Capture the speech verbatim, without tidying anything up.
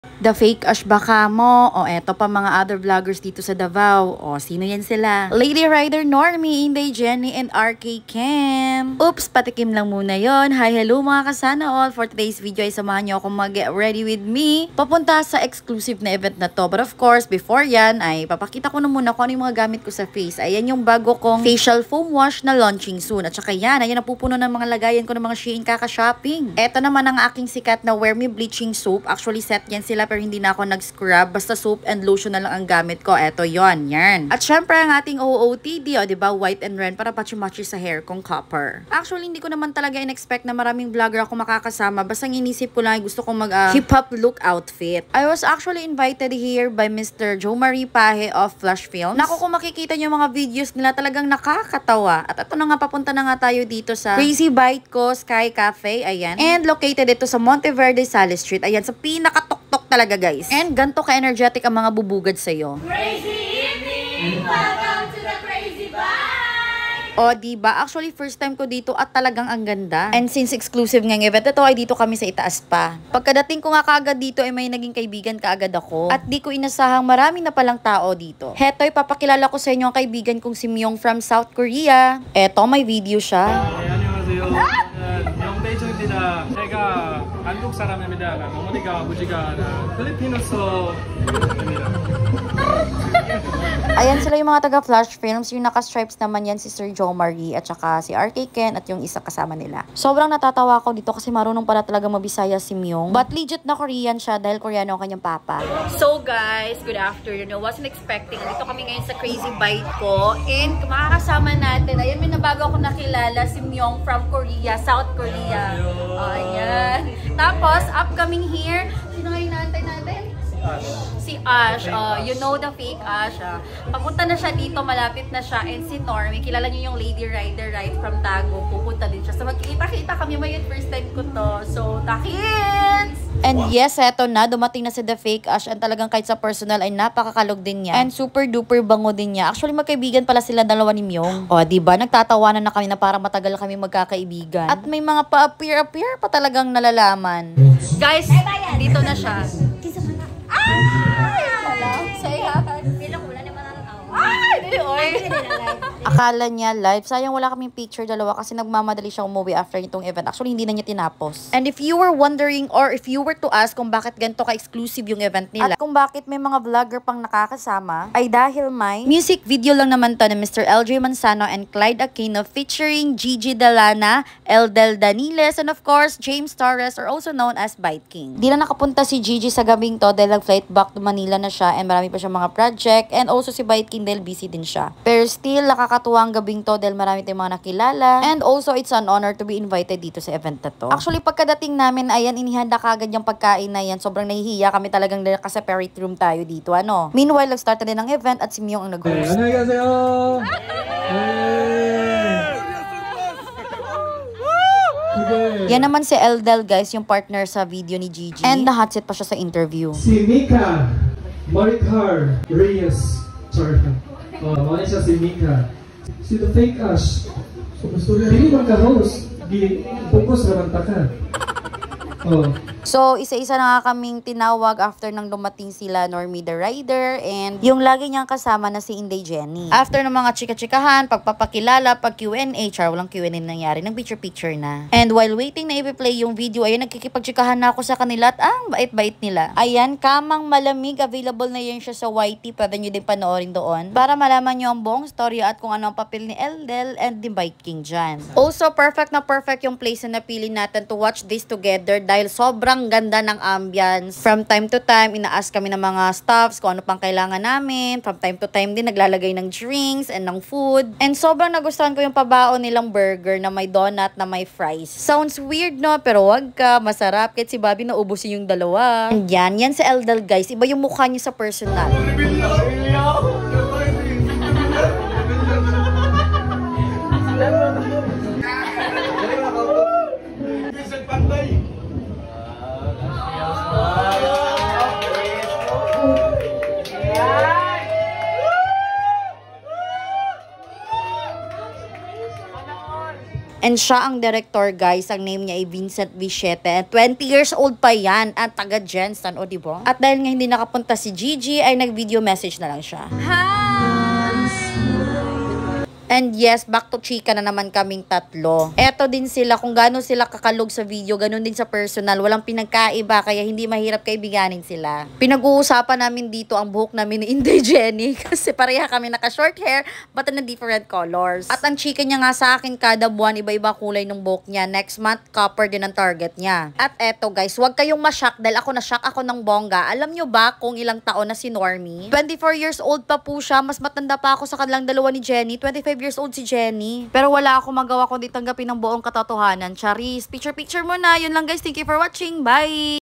The Fake Ash baka mo, o eto pa mga other vloggers dito sa Davao. O sino yan sila? Lady Rider Normie, Inday Jenny, and R K Cam. Oops, patikim lang muna yon. Hi, hello mga kasana all. For today's video ay samahan nyo akong mag-get ready with me. Papunta sa exclusive na event na to. But of course, before yan ay papakita ko na muna kung ano yung mga gamit ko sa face. Ayan yung bago kong facial foam wash na launching soon. At saka yan, ayan napupuno ng mga lagayan ko ng mga Shein kaka-shopping. Eto naman ang aking sikat na Wear Me Bleaching Soap. Actually, set yan sila pero hindi na ako nag-scrub. Basta soap and lotion na lang ang gamit ko. Eto yon, yan. At syempre ang ating O O T D, o diba, white and red para patchy-matchy sa hair kong copper. Actually, hindi ko naman talaga in-expect na maraming vlogger ako makakasama. Basta inisip ko lang ay gusto kong mag uh, hip-hop look outfit. I was actually invited here by Mister Joe Marie Pahe of Flash Films. Naku, kung makikita nyo yung mga videos nila, talagang nakakatawa. At ito na nga, papunta na nga tayo dito sa Crazy Bite ko, Sky Cafe. Ayan. And located ito sa Monteverde, Sally Street. Ayan, sa pinakatok-tok talaga, guys. And ganto ka-energetic ang mga bubugad sa'yo. Crazy evening! Welcome to the Crazy Bite! O, diba? Actually, first time ko dito at talagang ang ganda. And since exclusive ng event, ito ay dito kami sa itaas pa. Pagkadating ko nga kaagad dito ay may naging kaibigan kaagad ako. At di ko inasahang marami na palang tao dito. Heto'y papakilala ko sa inyo ang kaibigan kong si Myung from South Korea. Eto, may video siya. 안녕하세요. 제가 한국 사람입니다. 어머니가 아버지가 필리피노스입니다. Ayan sila yung mga taga Flash Films. Yung naka-stripes naman yan si Sir Joe Marie at saka si R K Ken at yung isa kasama nila. Sobrang natatawa ako dito kasi marunong pala talaga mabisaya si Myung. But legit na Korean siya dahil Koreano ang kanyang papa. So guys, good afternoon. I wasn't expecting. Dito kami ngayon sa Crazy Bite ko. And makakasama natin. Ayan, may nabago ako nakilala si Myung from Korea, South Korea. Ayan. Tapos, upcoming here, sino ngayon natin natin? Si Ash, uh, you know the fake Ash. Uh. Papunta na siya dito, malapit na siya. And si Normie, kilala niyo yung Lady Rider right from Tago. Pupunta din siya. So magkikita-kita kami ngayon, first time ko to. So, takins! And yes, eto na, dumating na si The Fake Ash. And talagang kahit sa personal ay napakakalog din niya. And super duper bango din niya. Actually, magkaibigan pala sila dalawa ni Myung. O, diba? Nagtatawanan na kami na parang matagal kami magkakaibigan. At may mga pa-appear-appear pa talagang nalalaman. Guys, dito na siya. Say hi. Akala niya live. Sayang wala kaming picture dalawa kasi nagmamadali siya umuwi after nitong event. Actually, hindi na niya tinapos. And if you were wondering or if you were to ask kung bakit ganito ka-exclusive yung event nila at kung bakit may mga vlogger pang nakakasama, ay dahil may music video lang naman to ni Mister L J Manzano and Clyde Aquino featuring Gigi Dalana, Eldel Daniles, and of course, James Torres, or also known as Bite King. Di na nakapunta si Gigi sa gabing to dahil nag-flight back to Manila na siya and marami pa siyang mga project, and also si Bite King dahil busy din siya. Pero still, nakakatuwa ang gabing to dahil marami tayong mga nakilala. And also, it's an honor to be invited dito sa event na to. Actually, pagkadating namin, ayan, inihanda kagad yung pagkain na yan. Sobrang nahihiya kami talagang naka-separate room tayo dito, ano. Meanwhile, nag-start na din ang event at si Myung ang nag-host. 안녕하세요. Yan naman si Eldel, guys, yung partner sa video ni Gigi. And na-hotset pa siya sa interview. Si Mika Maricar Reyes. Sorry. Oh, mga siya si Mika. Si The Fake Ash. So, gusto rin. Hindi man ka-host. Focus naman ta ka. Oh. So, isa-isa na nga kaming tinawag after nang dumating sila Normie the Rider and yung lagi niyang kasama na si Inday Jenny. After ng mga chika-chikahan, pagpapakilala, pag Q and A, char, walang Q and A nangyari, nang picture-picture na. And while waiting na i-play yung video, ayun, nagkikipagchikahan na ako sa kanila at ah, bait-bait nila. Ayan, kamang malamig, available na yun siya sa Y T, pwede nyo din panoorin doon para malaman nyo ang buong story at kung ano ang papel ni Eldel and the Bite King dyan. Also, perfect na perfect yung place na napili natin to watch this together dahil sobrang Sobrang ganda ng ambience. From time to time, ina-ask kami ng mga staffs kung ano pang kailangan namin. From time to time din, naglalagay ng drinks and ng food. And sobrang nagustuhan ko yung pabaon nilang burger na may donut, na may fries. Sounds weird, no? Pero wag ka, masarap. Kahit si Bobby naubusin yung dalawa. And yan, yan si Eldel, guys. Iba yung mukha niya sa personal. And siya ang director, guys. Ang name niya ay Vincent Bichette. twenty years old pa yan at taga Jensen, o diba? At dahil nga hindi nakapunta si Gigi, ay nag-video message na lang siya. And yes, back to chika na naman kaming tatlo. Eto din sila, kung gano'n sila kakalog sa video, gano'n din sa personal. Walang pinagkaiba, kaya hindi mahirap kaibiganin sila. Pinag-uusapan namin dito ang buhok namin ni Inday Jenny. Kasi pareha kami naka-short hair, but in different colors. At ang chika niya nga sa akin, kada buwan, iba-iba kulay ng buhok niya. Next month, copper din ang target niya. At eto guys, huwag kayong ma-shock dahil ako na-shock ako ng bongga. Alam nyo ba kung ilang taon na si Normie? twenty-four years old pa po siya. Mas matanda pa ako sa kanilang dalawa ni Jenny. twenty-five years old si Jenny. Pero wala akong magawa kundi tanggapin ng buong katotohanan. Charis, picture-picture mo na. Yun lang guys. Thank you for watching. Bye!